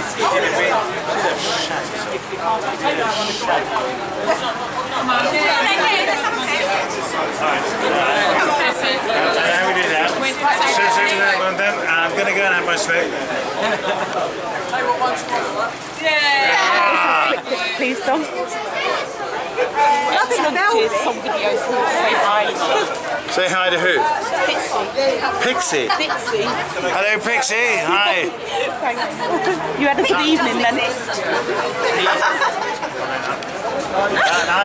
I'm going to go and have my smoke. Please don't. Some videos say hi. Say hi to who? Pixie. Pixie? Pixie. Hello Pixie, hi. Thanks. You had a good evening then.